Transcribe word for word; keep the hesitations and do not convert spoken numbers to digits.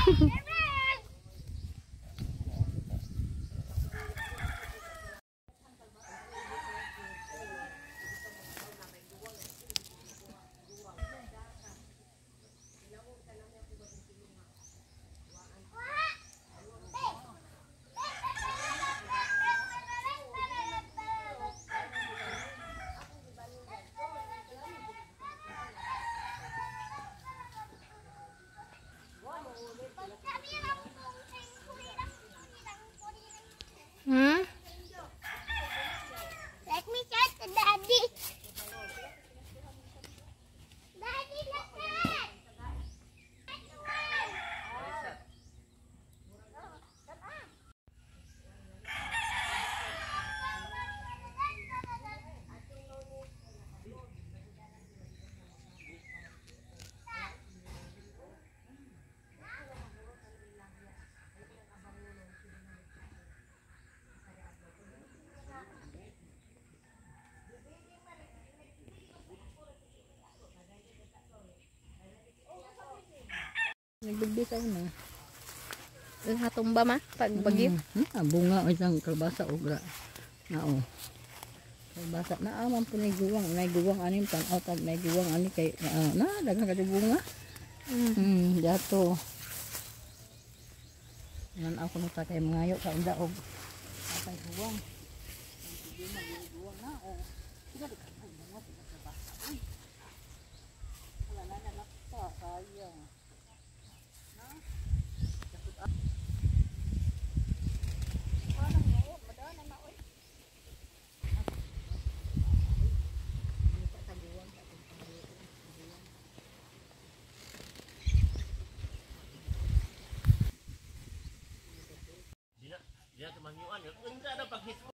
Hmm? Let me check the daddy. Daddy, look at. Nagbibitaw na. Yung hatumba ma, pag bagyo. Hmm, hmm, bunga o isang kalbasa o gra. Na o. Kalbasa na aman po na guwang. Na guwang aning pan o tag na guwang ani kay uh, na dagang ka bunga. Mm. Hmm, dato. Nan ako no ta kay mangayo ka unda og atay guwang. Guwang na o. Sige ka bunga sa kalbasa. Uy. Wala na na nakta sayang. Dia teman yuan ya, enggak ada pakai